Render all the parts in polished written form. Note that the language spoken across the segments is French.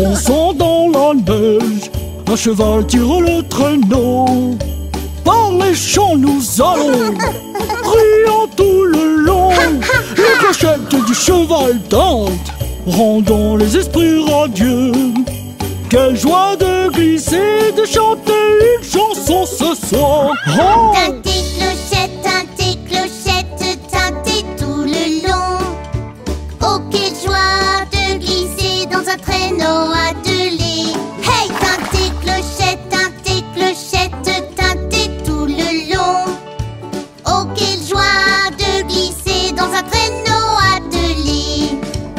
Fonçons dans la neige, un cheval tire le traîneau. Par les champs nous allons, riant tout le long. Les clochettes du cheval tintent, rendant les esprits radieux. Quelle joie de glisser, de chanter une chanson ce soir. Oh! Tintez clochette, tintez tout le long. Oh, quelle joie de glisser dans un traîneau attelé. Hey, tintez clochette, tintez tout le long. Oh, quelle joie de glisser dans un traîneau attelé.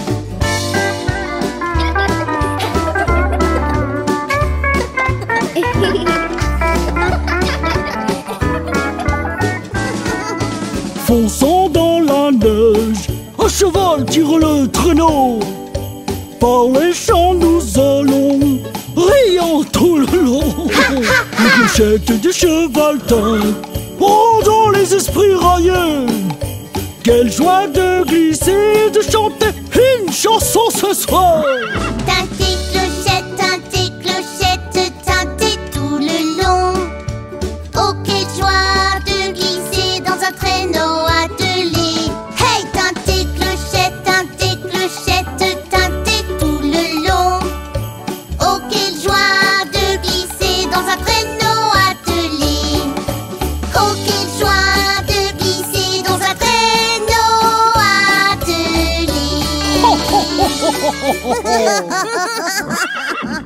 Fonçons dans la neige, un cheval tire le traîneau. Par les champs nous allons, riant tout le long. Les clochettes du cheval tintent, rendant les esprits railleux. Quelle joie de glisser, de chanter une chanson ce soir. Tintez clochette, tintez tout le long. Oh, quelle joie de glisser dans un traîneau attelé. Hey, tintez clochette, tintez tout le long. Oh, quelle joie de glisser dans un traîneau attelé. Oh, quelle joie de glisser dans un traîneau attelé.